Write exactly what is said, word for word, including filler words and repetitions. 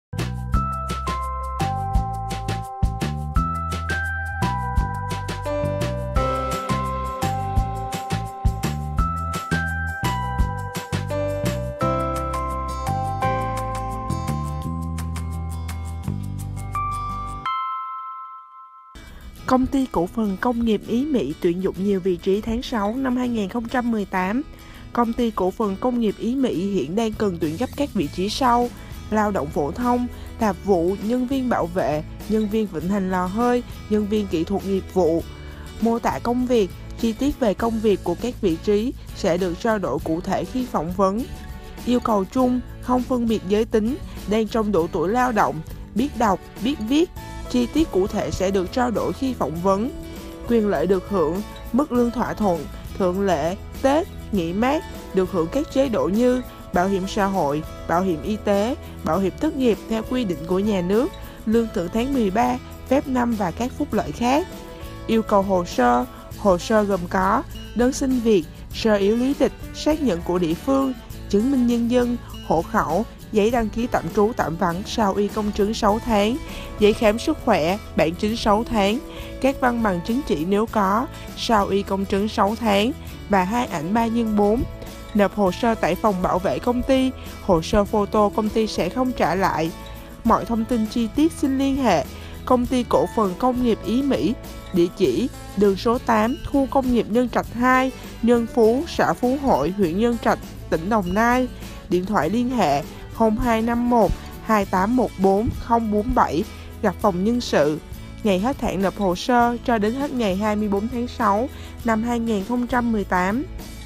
Công ty cổ phần công nghiệp Ý Mỹ tuyển dụng nhiều vị trí tháng sáu năm hai nghìn không trăm mười tám. Công ty cổ phần công nghiệp Ý Mỹ hiện đang cần tuyển gấp các vị trí sau: lao động phổ thông, tạp vụ, nhân viên bảo vệ, nhân viên vận hành lò hơi, nhân viên kỹ thuật nghiệp vụ. Mô tả công việc, chi tiết về công việc của các vị trí sẽ được trao đổi cụ thể khi phỏng vấn. Yêu cầu chung, không phân biệt giới tính, đang trong độ tuổi lao động, biết đọc, biết viết. Chi tiết cụ thể sẽ được trao đổi khi phỏng vấn. Quyền lợi được hưởng, mức lương thỏa thuận, thường lệ, Tết, nghỉ mát, được hưởng các chế độ như bảo hiểm xã hội, bảo hiểm y tế, bảo hiểm thất nghiệp theo quy định của nhà nước, lương thưởng tháng mười ba, phép năm và các phúc lợi khác. Yêu cầu hồ sơ, hồ sơ gồm có đơn xin việc, sơ yếu lý lịch, xác nhận của địa phương, chứng minh nhân dân, hộ khẩu, giấy đăng ký tạm trú tạm vắng sau y công chứng sáu tháng, giấy khám sức khỏe, bản chính sáu tháng, các văn bằng chứng chỉ nếu có, sau y công chứng sáu tháng và hai ảnh ba nhân bốn. Nộp hồ sơ tại phòng bảo vệ công ty, hồ sơ photo công ty sẽ không trả lại. Mọi thông tin chi tiết xin liên hệ Công ty cổ phần công nghiệp Ý Mỹ, địa chỉ đường số tám, khu công nghiệp Nhân Trạch hai, Nhân Phú, xã Phú Hội, huyện Nhân Trạch, tỉnh Đồng Nai. Điện thoại liên hệ không hai năm một, hai tám một bốn, không bốn bảy, gặp phòng nhân sự. Ngày hết hạn nộp hồ sơ cho đến hết ngày hai mươi tư tháng sáu năm hai nghìn không trăm mười tám.